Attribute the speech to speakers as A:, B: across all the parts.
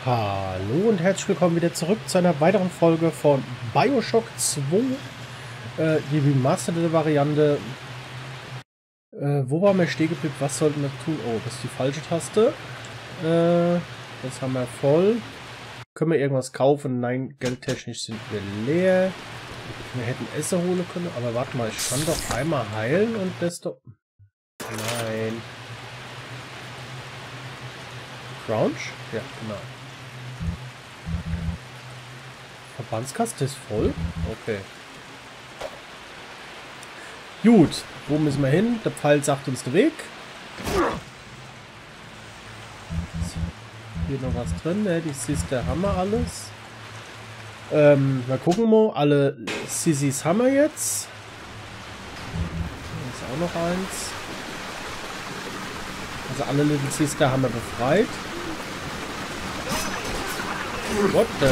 A: Hallo und herzlich willkommen wieder zurück zu einer weiteren Folge von Bioshock 2, die remasterte Variante. Wo waren wir stehen geblieben? Was sollten wir tun? Oh, das ist die falsche Taste. Das haben wir voll. Können wir irgendwas kaufen? Nein, geldtechnisch sind wir leer. Wir hätten Essen holen können, aber warte mal, ich kann doch einmal heilen und das doch... Nein. Crouch? Ja, genau. Verbandskaste ist voll? Okay. Gut, wo müssen wir hin? Der Pfeil sagt uns den Weg. Hier noch was drin, ne? Die Sister haben wir alles. Wir gucken mal, alle Sissis haben wir jetzt. Da ist auch noch eins. Also alle Little Sister haben wir befreit. What the...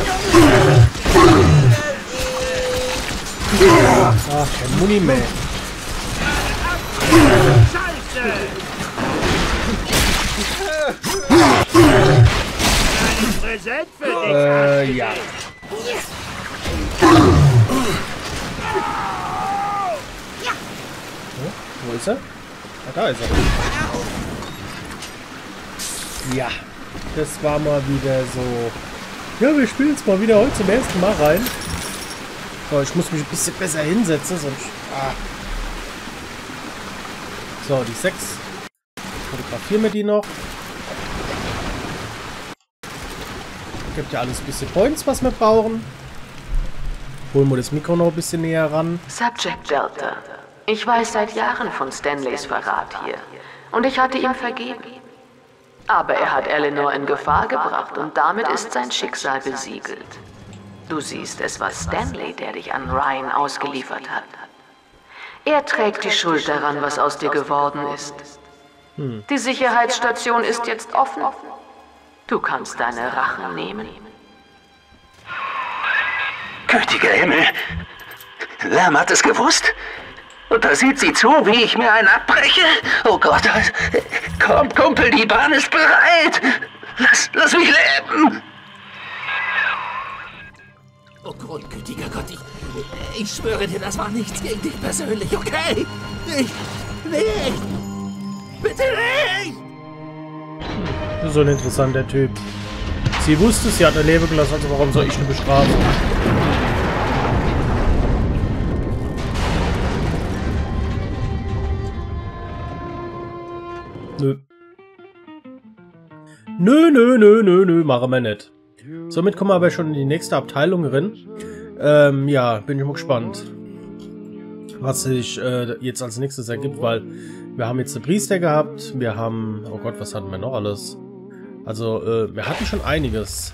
A: Ach, der Muni-Man. Ja. Wo ist er? Ah, da ist er. Ja. Das war mal wieder so... Ja, wir spielen es mal wieder heute zum ersten Mal rein. So, ich muss mich ein bisschen besser hinsetzen, sonst... So, die 6. Fotografieren wir die noch. Gibt ja alles ein bisschen Points, was wir brauchen. Holen wir das Mikro noch ein bisschen näher ran.
B: Subject Delta. Ich weiß seit Jahren von Stanleys Verrat hier. Und ich hatte ihm vergeben. Aber er hat Eleanor in Gefahr gebracht und damit ist sein Schicksal besiegelt. Du siehst, es war Stanley, der dich an Ryan ausgeliefert hat. Er trägt die Schuld daran, was aus dir geworden ist. Die Sicherheitsstation ist jetzt offen. Du kannst deine Rache nehmen.
C: Gütiger Himmel! Lam hat es gewusst? Und da sieht sie zu, wie ich mir einen abbreche? Oh Gott, komm, Kumpel, die Bahn ist bereit! Lass mich leben!
D: Oh grundgütiger Gott, ich schwöre dir, das war nichts gegen dich persönlich, okay? Nicht! Bitte nicht!
A: So ein interessanter Typ. Sie wusste es, sie hat ihr Leben gelassen, also warum soll ich eine bestrafen? Nö, machen wir nicht. Somit kommen wir aber schon in die nächste Abteilung rein. Ja, bin ich mal gespannt, was sich jetzt als nächstes ergibt, weil wir haben jetzt einen Priester gehabt, wir haben, oh Gott, was hatten wir noch alles? Also, wir hatten schon einiges.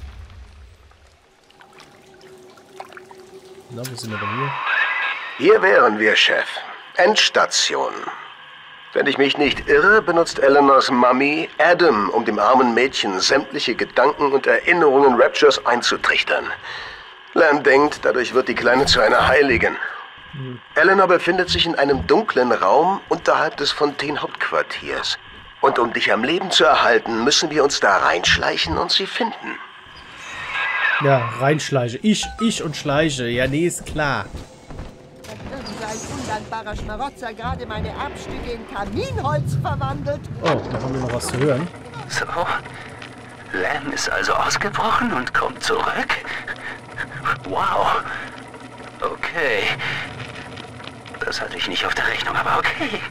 A: Na, wo sind wir denn hier?
E: Hier wären wir, Chef. Endstation. Wenn ich mich nicht irre, benutzt Eleanors Mummy Adam, um dem armen Mädchen sämtliche Gedanken und Erinnerungen Raptures einzutrichtern. Lam denkt, dadurch wird die Kleine zu einer Heiligen. Eleanor befindet sich in einem dunklen Raum unterhalb des Fontaine-Hauptquartiers. Und um dich am Leben zu erhalten, müssen wir uns da reinschleichen und sie finden.
A: Ja, reinschleiche. Ich und schleiche. Ja, nee, ist klar.
F: Ein undankbarer Schmarotzer gerade meine Erbstücke in Kaminholz verwandelt.
A: Oh, da haben wir noch was zu hören.
C: So, Lam ist also ausgebrochen und kommt zurück? Wow. Okay. Das hatte ich nicht auf der Rechnung, aber okay.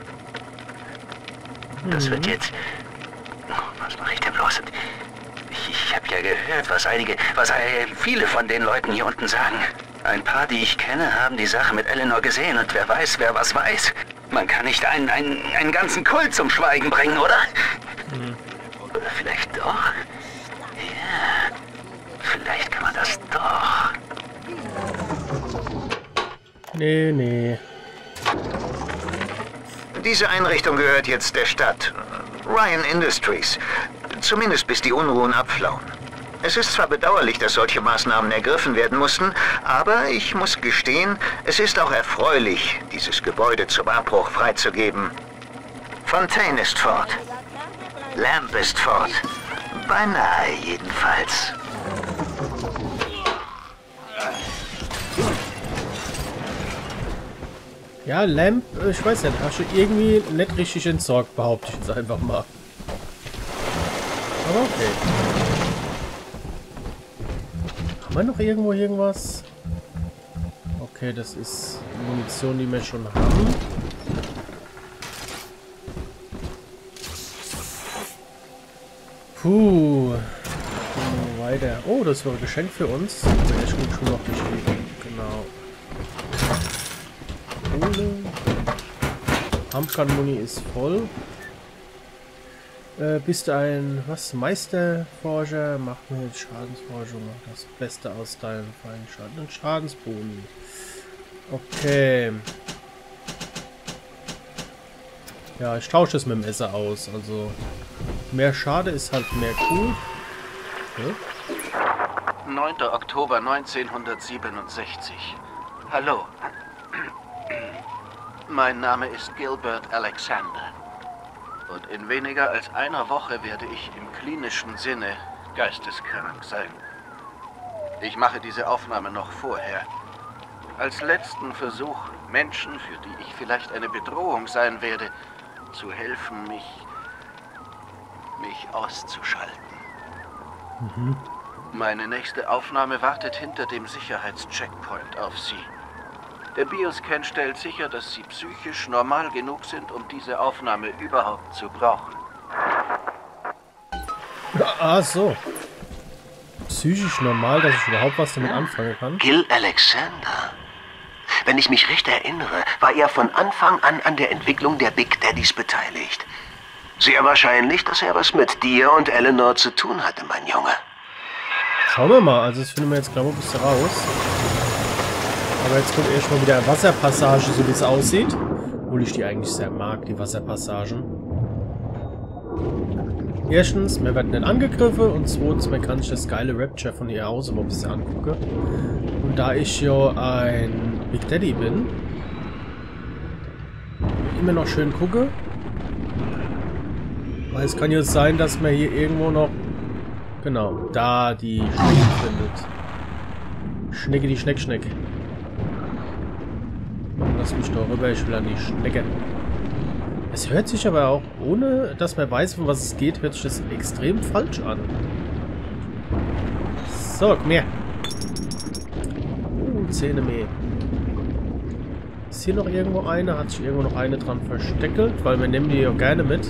C: Das wird jetzt... Was mache ich denn bloß? Ich habe ja gehört, was viele von den Leuten hier unten sagen. Ein paar, die ich kenne, haben die Sache mit Eleanor gesehen und wer weiß, wer was weiß. Man kann nicht einen ganzen Kult zum Schweigen bringen, oder? Oder vielleicht doch? Ja, vielleicht kann man das doch.
A: Nee.
G: Diese Einrichtung gehört jetzt der Stadt. Ryan Industries. Zumindest bis die Unruhen abflauen. Es ist zwar bedauerlich, dass solche Maßnahmen ergriffen werden mussten, aber ich muss gestehen, es ist auch erfreulich, dieses Gebäude zum Abbruch freizugeben. Fontaine ist fort. Lamp ist fort. Beinahe jedenfalls.
A: Ja, Lamp, ich weiß nicht, hast du irgendwie nicht richtig entsorgt, behaupte ich jetzt einfach mal. Aber okay. Haben wir noch irgendwo irgendwas? Okay, das ist Munition, die wir schon haben. Puh. Weiter. Oh, das war ein Geschenk für uns. Das wäre echt gut schon noch geschrieben. Genau. Pumpgun-Muni ist voll. Bist du ein Meisterforscher? Mach mir jetzt Schadensforschung. Mach das Beste aus deinem feinen Schaden und Schadensboni. Okay. Ja, ich tausche es mit dem Messer aus. Also mehr Schade ist halt mehr cool. Okay.
C: 9. Oktober 1967. Hallo. Mein Name ist Gilbert Alexander. Und in weniger als einer Woche werde ich im klinischen Sinne geisteskrank sein. Ich mache diese Aufnahme noch vorher. Als letzten Versuch, Menschen, für die ich vielleicht eine Bedrohung sein werde, zu helfen, mich auszuschalten. Meine nächste Aufnahme wartet hinter dem Sicherheitscheckpoint auf Sie. Der Bioscan stellt sicher, dass Sie psychisch normal genug sind, um diese Aufnahme überhaupt zu brauchen.
A: Ah, so. Psychisch normal, dass ich überhaupt was damit anfangen kann.
E: Gil Alexander. Wenn ich mich recht erinnere, war er von Anfang an der Entwicklung der Big Daddies beteiligt. Sehr wahrscheinlich, dass er was mit dir und Eleanor zu tun hatte, mein Junge.
A: Schauen wir mal. Also das finden wir jetzt, glaube ich, ein bisschen raus. Aber jetzt kommt erstmal wieder eine Wasserpassage, so wie es aussieht. Obwohl ich die eigentlich sehr mag, die Wasserpassagen. Erstens, wir werden nicht angegriffen. Und zweitens, man kann sich das geile Rapture von ihr Hause mal ein bisschen angucken. Und da ich ja ein Big Daddy bin, immer noch schön gucke. Weil es kann ja sein, dass man hier irgendwo noch, genau, da die Schnecke findet. Schnecke, die Schneck. Lass mich doch rüber, ich will an die Schnecke. Es hört sich aber auch, ohne dass man weiß, von was es geht, hört sich das extrem falsch an. So, komm her. Zähne mehr. Ist hier noch irgendwo eine? Hat sich irgendwo noch eine dran versteckelt? Weil wir nehmen die ja gerne mit.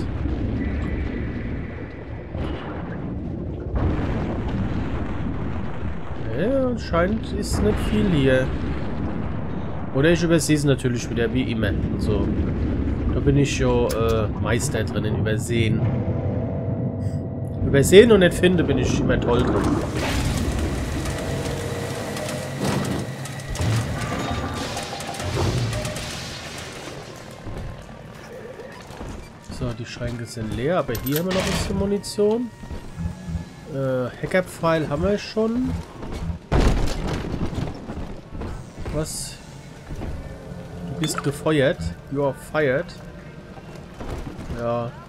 A: Ja, anscheinend ist nicht viel hier. Oder ich übersehe es natürlich wieder, wie immer. So. Da bin ich ja Meister drin in Übersehen. Übersehen und nicht finde, bin ich immer toll drin. So, die Schränke sind leer, aber hier haben wir noch ein bisschen Munition. Hackerpfeil haben wir schon. Was? Du bist gefeuert. You are fired. Ja.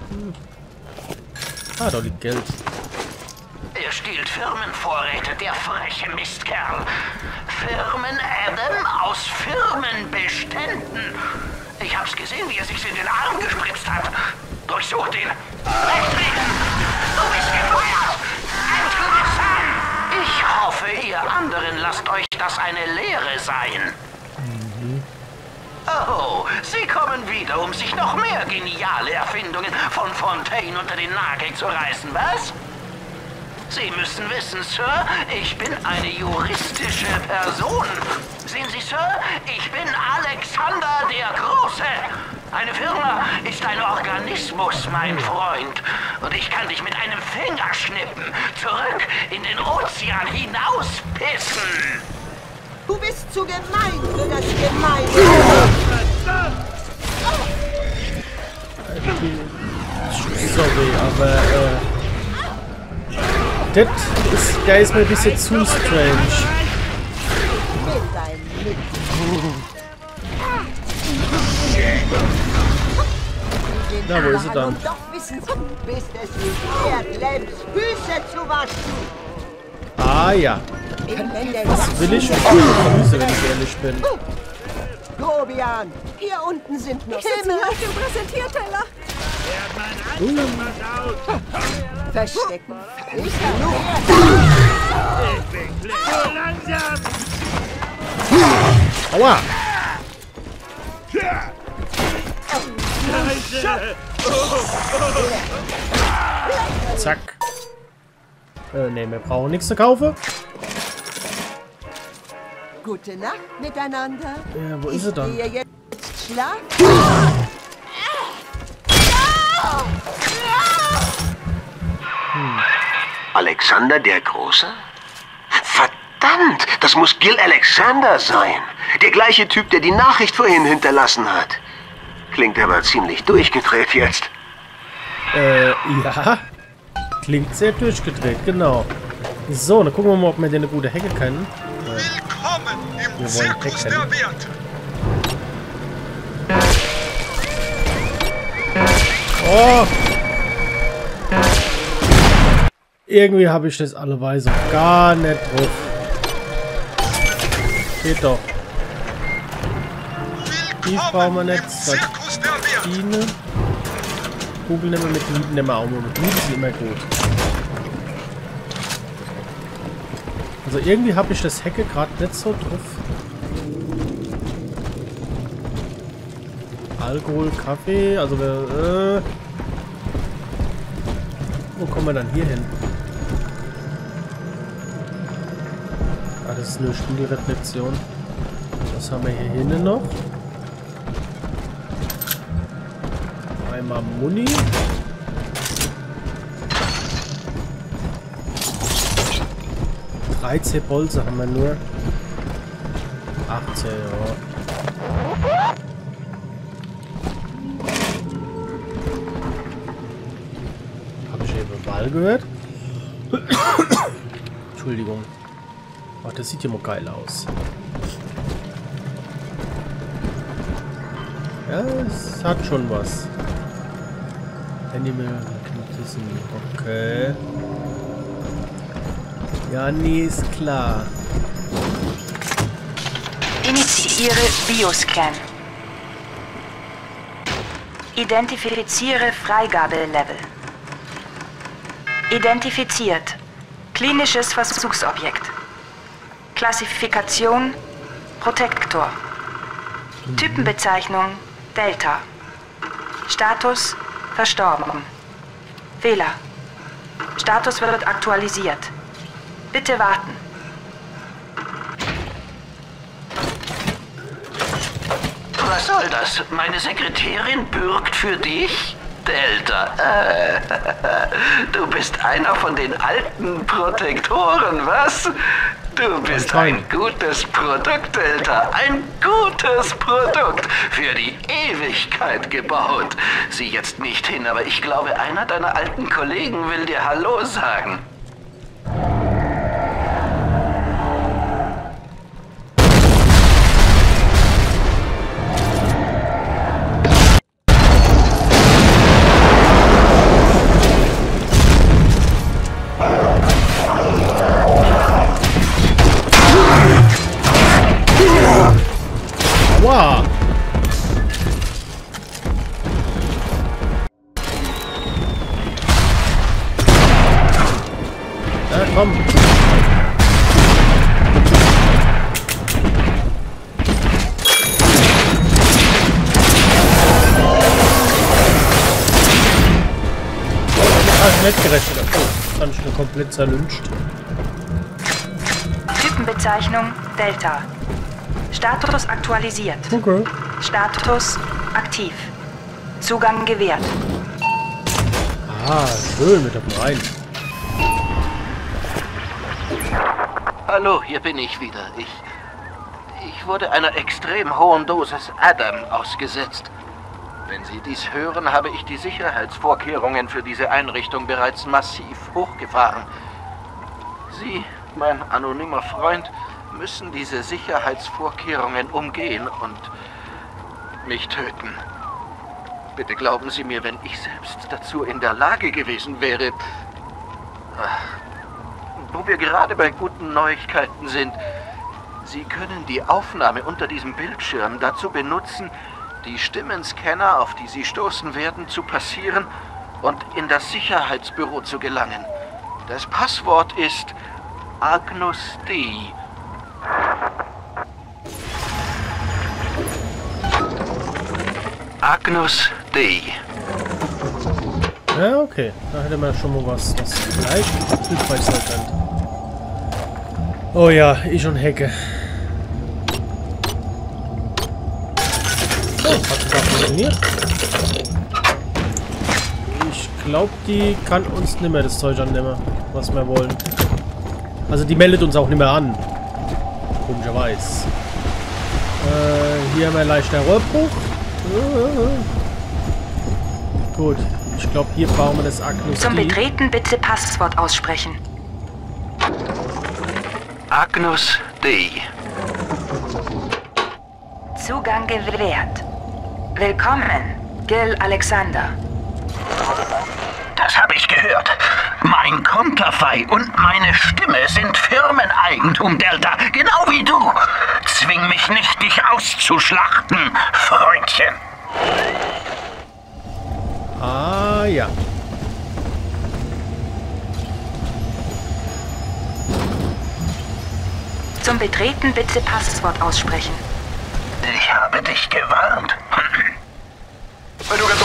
A: Ah, da liegt Geld.
D: Er stiehlt Firmenvorräte, der freche Mistkerl. Firmen Adam aus Firmenbeständen. Ich hab's gesehen, wie er sich in den Arm gespritzt hat. Durchsucht ihn. Wegtreten! Du bist gefeuert! Entlassen! Ich hoffe, ihr anderen lasst euch das eine Lehre sein. Oh, Sie kommen wieder, um sich noch mehr geniale Erfindungen von Fontaine unter den Nagel zu reißen, was? Sie müssen wissen, Sir, ich bin eine juristische Person. Sehen Sie, Sir, ich bin Alexander der Große. Eine Firma ist ein Organismus, mein Freund. Und ich kann dich mit einem Fingerschnippen zurück in den Ozean hinauspissen.
F: Du bist zu gemein für das Gemeine.
A: Sorry, aber der ist mir ein bisschen zu strange. Na, wo ist sie dann?
F: Doch wissen Sie, bist es nicht wert, Lamps Füße zu waschen.
A: Ah ja. Das will ich begrüßen, wenn ich ehrlich bin.
F: Grobian, hier unten sind noch
H: Himmel auf dem Präsentierteller.
F: Verstecken.
A: Aua! Zack. Ne, wir brauchen nichts zu kaufen.
F: Gute Nacht miteinander.
A: Ja, wo ist sie dann?
F: Ich gehe jetzt schlafen.
E: Alexander der Große? Verdammt, das muss Gil Alexander sein. Der gleiche Typ, der die Nachricht vorhin hinterlassen hat. Klingt aber ziemlich durchgedreht jetzt.
A: Ja. Klingt sehr durchgedreht, genau. So, dann gucken wir mal, ob wir den eine gute Hecke kennen.
I: Willkommen im
A: Wir wollen
I: Zirkus
A: Heck
I: der
A: kennen.
I: Werte.
A: Oh! Irgendwie habe ich das alleweil so gar nicht drauf. Geht doch. Die brauchen wir nicht.
I: Zirkus der Werte.
A: Sardine. Kugel nehmen wir mit Lieben, nehmen wir auch mal mit Lieben, ist immer gut. Also irgendwie habe ich das Hecke gerade nicht so drauf. Alkohol, Kaffee, also wir, wo kommen wir dann hier hin? Ah, das ist eine Spiegelreflexion. Was haben wir hier hinten noch? Einmal Muni. Bolze haben wir nur. 18, ja. Habe ich eben Ball gehört? Entschuldigung. Ach, das sieht ja mal geil aus. Ja, es hat schon was. Animal Magnetism. Okay. Ja, nee, ist klar.
J: Initiiere Bioscan. Identifiziere Freigabelevel. Identifiziert. Klinisches Versuchsobjekt. Klassifikation Protektor. Typenbezeichnung Delta. Status verstorben. Fehler. Status wird aktualisiert. Bitte warten.
D: Was soll das? Meine Sekretärin bürgt für dich? Delta. Du bist einer von den alten Protektoren, was? Du bist ein gutes Produkt, Delta. Ein gutes Produkt. Für die Ewigkeit gebaut. Sieh jetzt nicht hin, aber ich glaube, einer deiner alten Kollegen will dir Hallo sagen.
A: Wow. Ja, komm. Nicht gerechnet. Oh, fand ich nur komplett zerlünscht.
J: Typenbezeichnung Delta. Status aktualisiert.
A: Okay.
J: Status aktiv. Zugang gewährt.
A: Ah, schön mit dem Rein.
D: Hallo, hier bin ich wieder. Ich wurde einer extrem hohen Dosis Adam ausgesetzt. Wenn Sie dies hören, habe ich die Sicherheitsvorkehrungen für diese Einrichtung bereits massiv hochgefahren. Sie, mein anonymer Freund, müssen diese Sicherheitsvorkehrungen umgehen und mich töten. Bitte glauben Sie mir, wenn ich selbst dazu in der Lage gewesen wäre. wo wir gerade bei guten Neuigkeiten sind. Sie können die Aufnahme unter diesem Bildschirm dazu benutzen, die Stimmenscanner, auf die Sie stoßen werden, zu passieren und in das Sicherheitsbüro zu gelangen. Das Passwort ist Agnus Dei.
C: Agnus Dei.
A: Ja, okay. Da hätte man schon mal was vielleicht hilfreich sein kann. Oh ja, ich und Hecke. Oh, hat sogar funktioniert. Ich glaube, die kann uns nicht mehr das Zeug annehmen, was wir wollen. Also die meldet uns auch nicht mehr an. Komischerweise. Hier haben wir leichter Rohrbruch. Gut. Ich glaube, hier brauchen wir das Agnus Dei.
J: Zum Betreten bitte Passwort aussprechen.
C: Agnus Dei.
J: Zugang gewährt. Willkommen, Gil Alexander.
D: Das habe ich gehört. Mein Konterfei und meine Stimme sind Firmeneigentum, Delta. Genau wie du. Zwing mich nicht, dich auszuschlachten, Freundchen.
A: Ah, ja.
J: Zum Betreten bitte Passwort aussprechen.
D: Ich habe dich gewarnt.
I: Wenn du ganz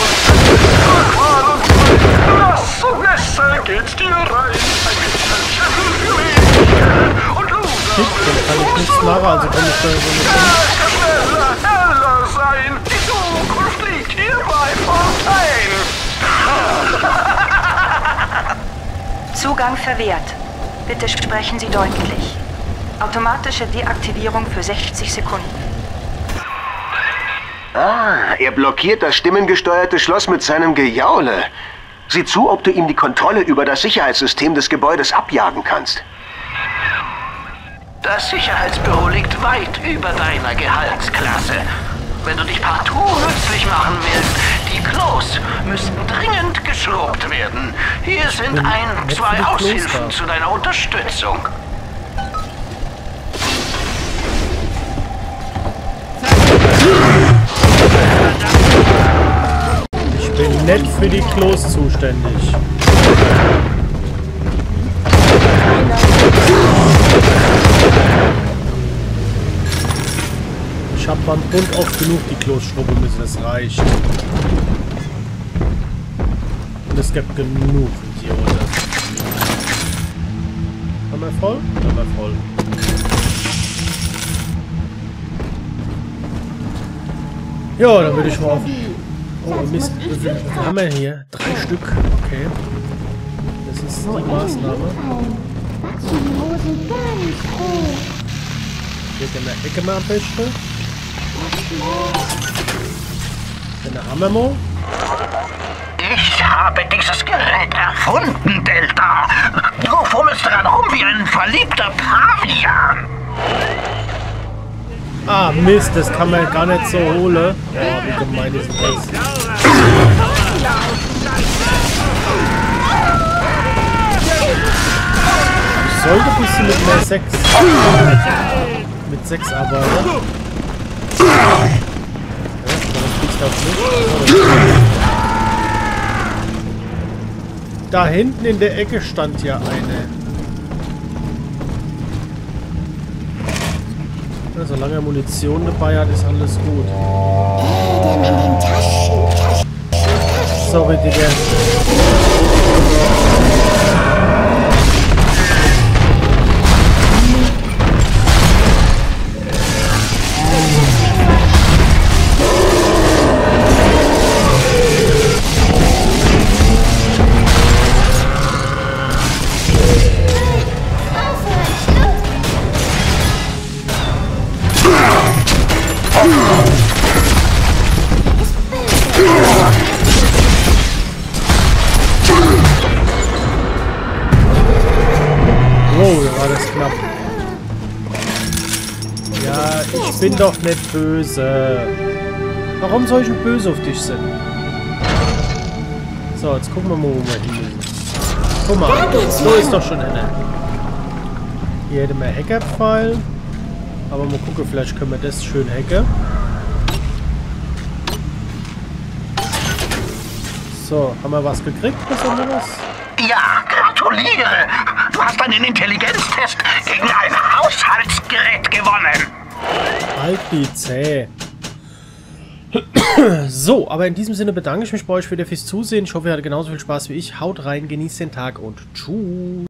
I: nass und Nässe geht's dir rein. Ein bisschen Schüttel für mich. Und du
A: Dann kann ich nichts machen, also kann ich da so nicht.
I: heller sein. Die Zukunft liegt hier bei Fontaine.
J: Zugang verwehrt. Bitte sprechen Sie deutlich. Automatische Deaktivierung für 60 Sekunden.
E: Ah, er blockiert das stimmengesteuerte Schloss mit seinem Gejaule. Sieh zu, ob du ihm die Kontrolle über das Sicherheitssystem des Gebäudes abjagen kannst.
D: Das Sicherheitsbüro liegt weit über deiner Gehaltsklasse. Wenn du dich partout nützlich machen willst, die Klos müssten dringend geschrubbt werden. Hier sind zwei Aushilfen zu deiner Unterstützung.
A: Ich bin nicht für die Klos zuständig. Ich hab beim Bund oft genug die Klos schrubben müssen, das reicht. Und es gibt genug Idioten. Haben wir voll? Haben wir voll. Ja, dann würde ich mal auf... Oh, Mist. Wie viel haben wir hier? 3 Stück. Okay. Das ist die Maßnahme. Hier in der Ecke mal am besten. Dann haben wir mal.
D: Ich habe dieses Gerät erfunden, Delta. Du fummelst dran rum wie ein verliebter Pavian.
A: Ah, Mist, das kann man gar nicht so holen. Oh, wie gemein ist das? Ich sollte ein bisschen mit mehr 6. Mit 6 arbeiten. Ja, warum kriegst du das nicht? Da hinten in der Ecke stand ja eine. Ja, solange er Munition dabei hat, ist alles gut. Sorry, Digga. Wow, da war das knapp. Ja, ich bin doch nicht böse. Warum soll ich denn böse auf dich sein? So, jetzt gucken wir mal, wo wir hin müssen. Guck mal, so ist doch schon eine. Hier hätten wir Hackerpfeil. Aber mal gucken, vielleicht können wir das schön hacken. So, haben wir was gekriegt, Besonderes?
D: Ja, gratuliere! Du hast einen Intelligenztest gegen ein Haushaltsgerät gewonnen.
A: Halt die Zäh. So, aber in diesem Sinne bedanke ich mich bei euch wieder fürs Zusehen. Ich hoffe, ihr hattet genauso viel Spaß wie ich. Haut rein, genießt den Tag und tschüss.